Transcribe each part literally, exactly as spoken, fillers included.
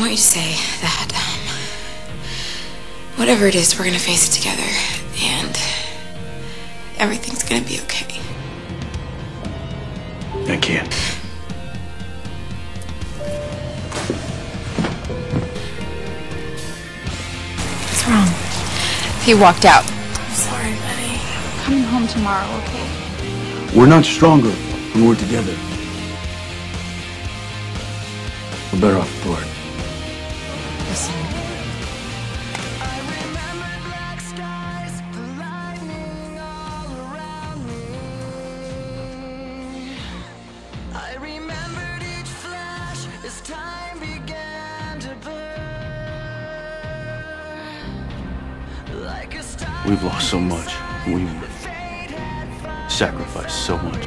want you to say that, um, whatever it is, we're gonna face it together, and everything's gonna be okay. I can't. What's wrong? He walked out. I'm sorry, buddy. Coming home tomorrow, okay? We're not stronger when we're together. We're better off apart. Listen. We've lost so much. We've sacrificed so much.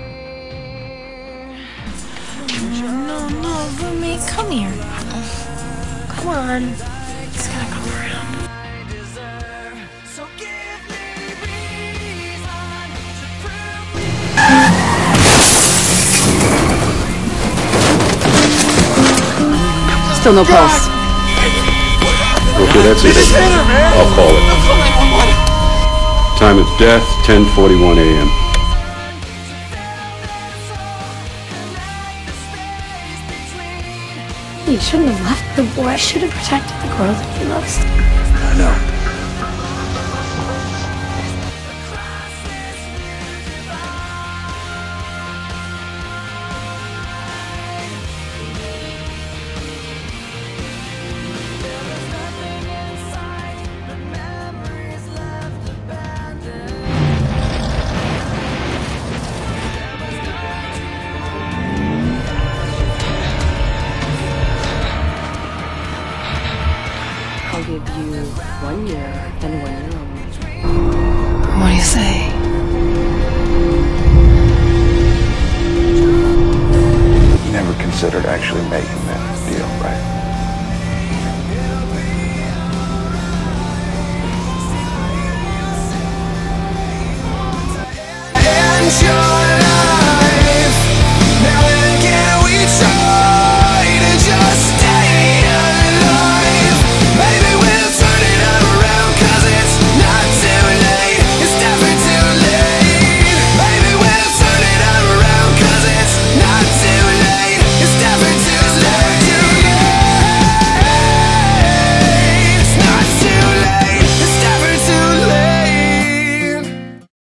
No, no, roommate, come here. Come on. It's gonna come around. Still no pulse. Okay, that's it. I'll call it. Time of death, ten forty-one a m You shouldn't have left the boy. I should have protected the girl that he loves. I know. I'll give you one year and one year only. What do you say? You never considered actually making that deal, right? And you're